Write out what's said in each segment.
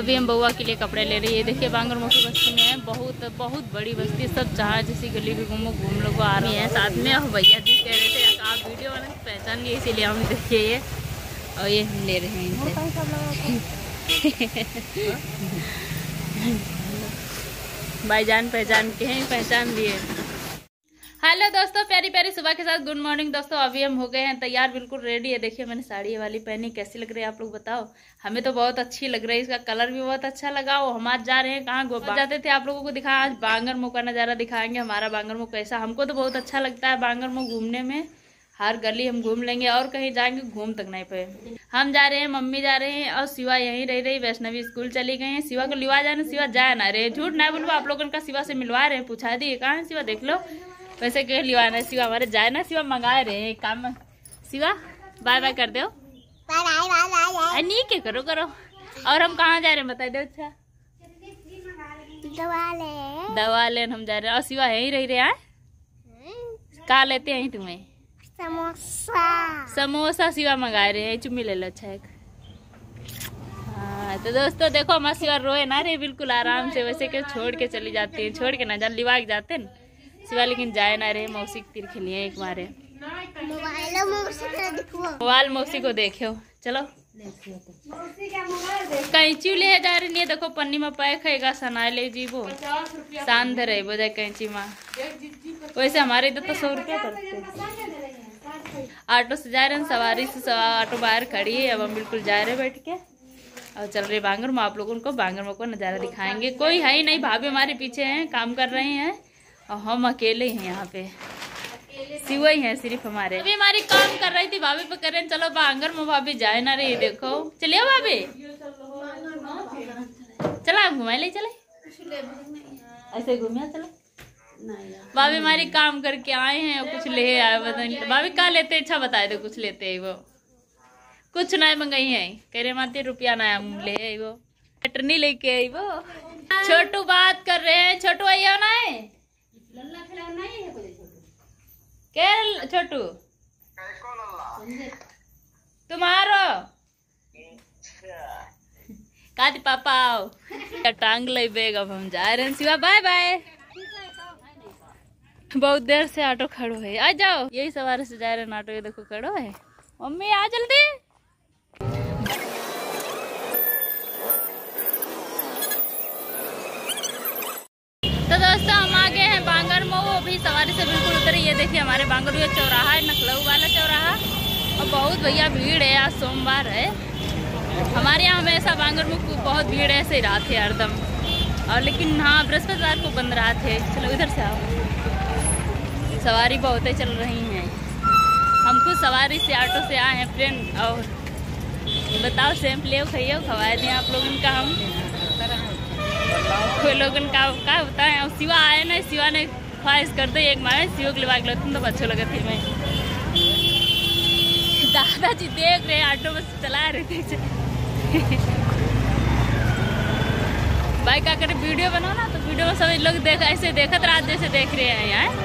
अभी हम बउआ के लिए कपड़े ले रही है। देखिए बांगरमुखी बस्ती में है, बहुत बहुत बड़ी बस्ती, सब जहाँ जैसी गली भी घूमो घूम लोग आ रही हैं साथ में। और भैया जी कह रहे थे आप वीडियो बना पहचान गए इसीलिए हम देखिए ये, और ये हम ले रहे हैं भाईजान पहचान के हैं, पहचान दिए। हेलो दोस्तों, प्यारी प्यारी सुबह के साथ गुड मॉर्निंग दोस्तों। अभी हम हो गए हैं तैयार, बिल्कुल रेडी है। देखिए मैंने साड़ी वाली पहनी, कैसी लग रही है आप लोग बताओ। हमें तो बहुत अच्छी लग रही है, इसका कलर भी बहुत अच्छा लगा। और हम आज जा रहे हैं कहाँ, गोपाल जाते थे आप लोगों को दिखाया, आज बांगरमुखी का नज़ारा दिखाएंगे। हमारा बांगरमुखी कैसा, हमको तो बहुत अच्छा लगता है बांगरमुखी घूमने में। हर गली हम घूम लेंगे और कहीं जाएंगे घूम तक नहीं पे। हम जा रहे हैं, मम्मी जा रहे हैं और शिवा यहीं रह रही। वैष्णवी स्कूल चली गई है। शिवा को लिवा जाना, शिवा जाए ना रहे, झूठ ना बोलवा आप लोगों का। शिवा से मिलवा रहे हैं, पूछा दिए कहाँ है शिवा, देख लो। वैसे कह लिवाना शिवा हमारे जाए ना, शिवा मंगा रहे हैं काम में। शिवा बाय बाय कर दो, नहीं क्या करो करो। और हम कहाँ जा रहे हैं बता दो। अच्छा दवा लेन हम जा रहे हैं और शिवा यहीं रह रहे हैं। कहाँ लेते हैं तुम्हें? समोसा शिवा मंगा रहे हैं, चुम्मी ले लो। अच्छा एक हाँ। तो दोस्तों देखो हमारा शिवा रोए ना रे, बिल्कुल आराम से। वैसे कि छोड़ के चली जाती है, छोड़ के ना जान लिवा के जाते हैं शिवा, लेकिन जाए ना रहे। मौसी के तीर खेलिए एक बारे, मोबाइल मौसी को देखो। चलो कैंची ले जा रही है, देखो पन्नी में पैक है, सना ले जीवो शांत रहे बजाय कैंची में। वैसे हमारे इधर तो 100 रुपया करते। ऑटो से जा रहे हैं, सवारी से ऑटो बाहर खड़ी है। अब हम बिल्कुल जा रहे बैठ के और चल रहे बांगरमुखी। आप लोगों को बांगरमुखी को नज़ारा दिखाएंगे। कोई है ही नहीं, भाभी हमारे पीछे हैं, काम कर रहे हैं और हम अकेले हैं यहाँ पे। शिवा ही है सिर्फ हमारे। अभी हमारी काम कर रही थी, भाभी पे कर रहे हैं चलो बांगरमुखी। भाभी जाए ना रही, देखो चलिए भाभी, चला घुमा ले, चले ऐसे घूमिया चलो। भाभी हमारी काम करके आए हैं और कुछ ले आए, बता भाभी क्या लेते, अच्छा बताए दो। कुछ लेते है वो, कुछ नहीं मंगाई है, कह रहे माते रुपया ना ले आई वो, चटनी लेके आई वो। छोटू बात कर रहे हैं, छोटू आइयो ना है क्या छोटू तुम्हारो काती पापा आओ टांग ले बेग। अब हम जा रहे हैं शिवा, बाय बाय। बहुत देर से ऑटो खड़ो है, आ जाओ। यही सवारी से जा रहे हैं ऑटो, ये देखो खड़ो है। मम्मी आ जल्दी। तो दोस्तों हम आ गए हैं बांगरमुखी, भी सवारी से बिल्कुल उतरे। ये देखिए हमारे बांगरमुखी चौराहा है, नखलऊ वाला चौराहा। और बहुत भैया भीड़ है, आज सोमवार है। हमारे यहाँ हमेशा बांगरमुखी बहुत भीड़ है, ऐसे रात है हरदम। और लेकिन हाँ बृहस्पतिवार को बंद रात है। चलो इधर से आओ, सवारी बहुत ही चल रही हैं। हम खुद सवारी से ऑटो से आए हैं फ्रेंड। और बताओ सैंप ले खाइए, खवाए दें आप लोगों का। हम कोई लोगन का बताएं। और शिवा आए ना, शिवा ने ख्वाहिश कर दो एक मारे शिव के लिए तुम तो अच्छे लगे थे। मैं दादाजी देख रहे ऑटो बस चला रहे थे। भाई क्या करे, वीडियो बनाओ ना, तो वीडियो में सभी लोग देख ऐसे देखत रात जैसे देख रहे हैं यहाँ।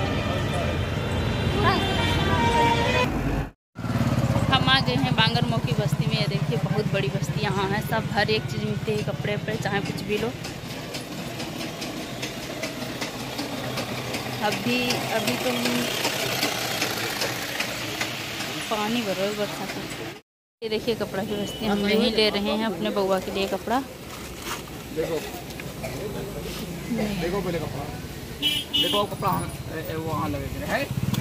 हम आ गए हैं बांगरमुखी बस्ती में। ये देखिए बहुत बड़ी बस्ती यहाँ है, सब हर एक चीज़ मिलती है, कपड़े वपड़े चाहे कुछ भी लो। अभी तो पानी भरो बरसात में। ये देखिए कपड़ा की बस्ती, हम यहीं ले रहे हैं अपने बउआ के लिए कपड़ा। देखो देखो पहले कपड़ा देखो, कपड़ा वहाँ लगे है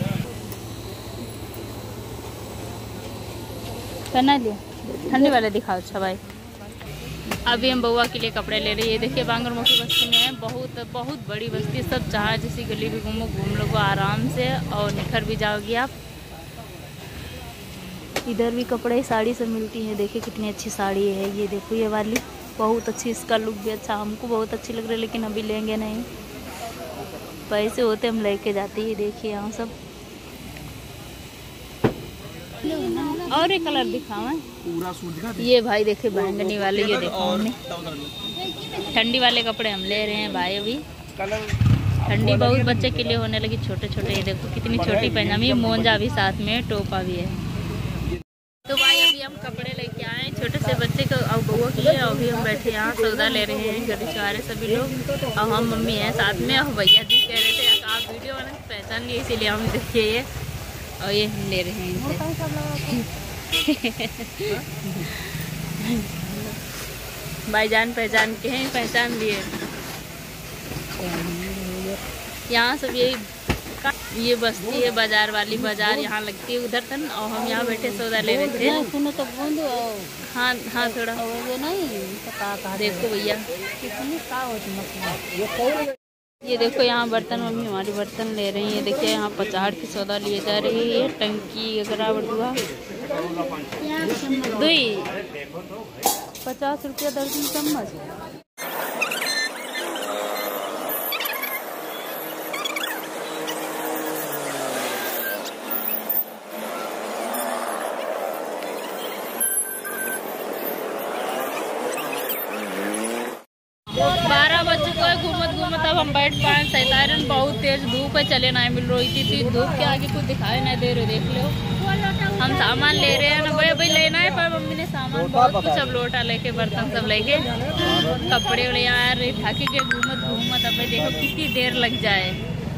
पहना लिया, ठंडी वाले दिखाओ। अच्छा भाई अभी हम बउआ के लिए कपड़े ले रही है। देखिए बांगरमुखी बस्ती में है, बहुत बहुत बड़ी बस्ती, सब जहाँ जैसी गली भी घूमो घूम लोगो आराम से और निखर भी जाओगी आप। इधर भी कपड़े साड़ी सब मिलती है। देखिए कितनी अच्छी साड़ी है, ये देखो ये वाली बहुत अच्छी, इसका लुक भी अच्छा, हमको बहुत अच्छी लग रही है। लेकिन अभी लेंगे नहीं, पैसे होते हम लेके जाते हैं। देखिए यहाँ सब और एक कलर दिखाओ पूरा सूट दिखा। ये भाई देखे बैंगनी वाले, ये देखो हमने ठंडी वाले कपड़े हम ले रहे हैं भाई। अभी ठंडी बहुत बच्चे के लिए होने लगी, छोटे छोटे। ये देखो कितनी छोटी पैजामी, मोजा भी साथ में, टोपा भी है। तो भाई अभी हम कपड़े लेके आए छोटे से बच्चे को और बउआ के लिए। और अभी हम बैठे यहाँ सौदा ले रहे हैं, गली चुहारे सभी लोग और हम मम्मी हैं साथ में। और भैया जी कह रहे थे आप वीडियो बना पहचान लिए, इसीलिए हम देखिए ये और ये हम ले रहे हैं भाईजान पहचान के हैं, पहचान लिए। यहाँ सब ये बस्ती है, बाजार वाली बाजार यहाँ लगती है उधर तन। और हम यहाँ बैठे सौदा ले रहे थे। सुनो तो हाँ हाँ थोड़ा नहीं देखो भैया, ये देखो यहाँ बर्तन, मम्मी हमारी बर्तन ले रही है। देखिए यहाँ 50 की सौदा लिए जा रही है। टंकी अगरा बटुआ 50 रुपया दर्जन चम्मच। घूमत अब हम बैठ पाए सैतारन, बहुत तेज धूप है, चले ना मिल रही थी। धूप के आगे कुछ दिखाई नहीं दे रहे, देख लो। हम सामान ले रहे हैं ना भाई लेना है, पर मम्मी ने सामान बहुत कुछ सब लोटा लेके, बर्तन सब लेके, कपड़े वाले यार थकी के घूमत। अब देखो कितनी देर लग जाए।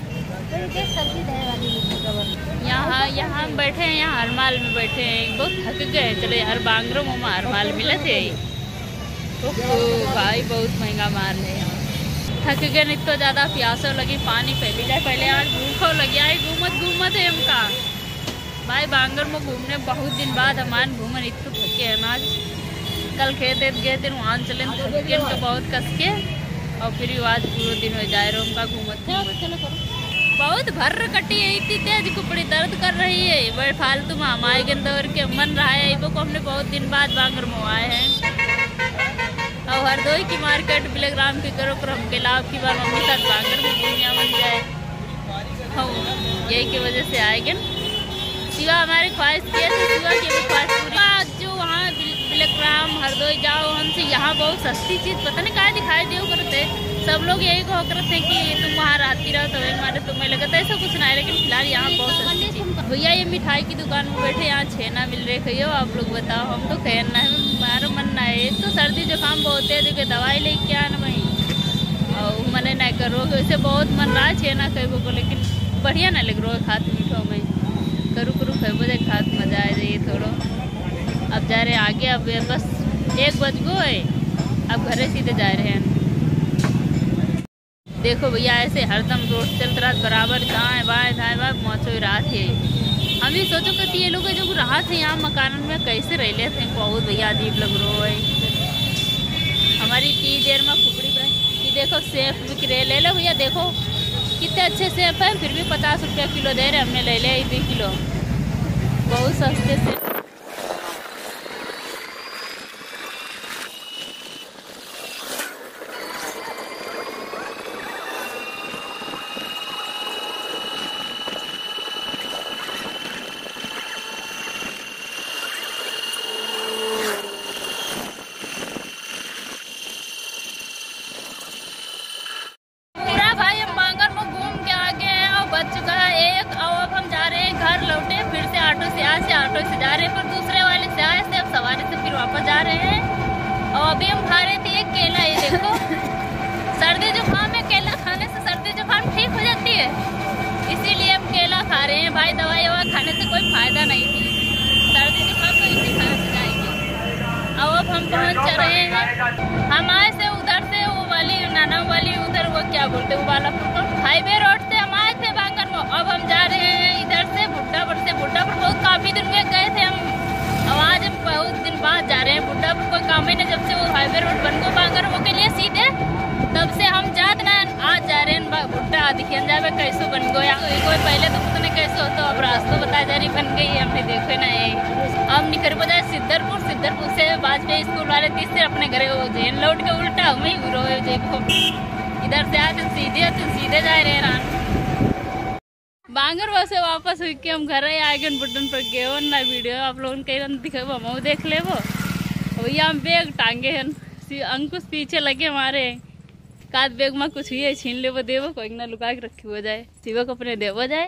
यहाँ हम बैठे हैं, यहाँ हरमाल में बैठे हैं, बहुत थक गए। चलो यार बांगरो मोमा हरमाल मिले थे। तो भाई बहुत महंगा माल है यहाँ। थक गए, नहीं तो ज़्यादा प्यासों लगी, पानी पहली जाए पहले यार भूखो लगी आई। घूमत है हमका भाई बांगर में घूमने बहुत दिन बाद हमान घूमन इतने थके हैं आज। कल खेत गए थे वहाँ चले थके हमको बहुत कस के, और फिर आज पूरा दिन हो जाए रहा हमका घूमत। बहुत भर्र कटी है, इतनी तेज कुपड़ी दर्द कर रही है। बड़े फालतू में हम आए दौड़ के मन रहा है को हमने बहुत दिन बाद बांगर में आए हैं। और हरदोई की मार्केट बिलेग्राम की करो क्रम के लाभ की बार मम्मी साथ बांगर में दुनिया बन जाए, हम यही की वजह से आएंगे। सिवा हमारी ख्वाहिश की सिवा की भी ख्वाहिश पूरी। जो वहाँ बिलेग्राम हरदोई जाओ हमसे, यहाँ बहुत सस्ती चीज़ पता नहीं क्या दिखाई दे करते। सब लोग यही कहो करते हैं कि तुम वहाँ रहती रहो तो हमारे तुम्हें लगता है ऐसा कुछ ना है, लेकिन फिलहाल यहाँ बहुत सस्ती चीज़। भैया ये मिठाई की दुकान में बैठे, यहाँ छेना मिल रहे खइयो। आप लोग बताओ, हम तो खेलना है, हमारा मन ना है। एक तो सर्दी जुकाम बहुत है, देखिए दवाई लेके आना वहीं और मने नहीं करो। वैसे बहुत मन रहा है छेना खेबो को, लेकिन बढ़िया ना लग रहा है खात मीठो में। करू खेबो जाए खात मजा आ जाइए थोड़ो। अब जा रहे आगे, अब बस 1 बज गो है, अब घरे सीधे जा रहे हैं। देखो भैया ऐसे हरदम रोड चलते रात बराबर दाएं बाएं पहुँचो रात है। हम भी सोचो कि ये लोग जो राहत है यहाँ मकान में कैसे रह लेते हैं, बहुत भैया अजीब लग रहा है। हमारी टी देर में खुपड़ी पे ये देखो सेब बिक रहे, ले लो भैया। देखो कितने अच्छे सेब है, फिर भी 50 रुपया किलो दे रहे, हमने ले लिया 2 किलो, बहुत सस्ते से। ऑटो से जा रहे हैं, पर दूसरे वाले से आए थे, अब सवारी से फिर वापस जा रहे हैं। और अभी हम खा रहे थे ये केला, ये देखो सर्दी जुकाम में केला खाने से सर्दी जुकाम ठीक हो जाती है, इसीलिए हम केला खा रहे हैं। भाई दवाई खाने से कोई फायदा नहीं थी, सर्दी जुकाम तो इसी खाने से जाएगी। अब हम पहुँच रहे हैं, हम आए थे उधर से, वो वाली नाना वाली उधर, वो क्या बोलते वो वाला हाईवे रोड से हम आए थे बांगर में। अब हम जा रहे हैं इधर से बुड्ढापुर बहुत काफी दिन में गए थे हम, अब आज हम बहुत दिन बाद जा रहे हैं बुड्ढापुर। कोई काम ही नहीं, जब से वो हाईवे रोड बन गो बांगर वो के लिए सीधे, तब से हम जाते ना आज जा रहे हैं बुड्ढा दिखियन जावे कैसे बन गो। कोई पहले तो पता नहीं कैसे होता, अब रास्ता बताया जा रही बन गई, हमने देखो ना ये। अब निकल बजाय सिद्धरपुर से वाजपेयी स्कूल वाले 30 से अपने घरे हो जैन लौट के उल्टा हम ही गुरो देखो, इधर से आते सीधे जा रहे हैं बांगर वैसे वापस हुई के हम घर आ गए बुड्ढन पर गए ना। वीडियो आप लोगों के दिखे हम देख ले वो भैया, हम बैग टांगे हैं, अंकुश पीछे लगे हमारे, काद बैग में कुछ हुई है छीन ले वो देवो, कोई ना लुका के रखी हो जाए, शिवक अपने देवो जाए।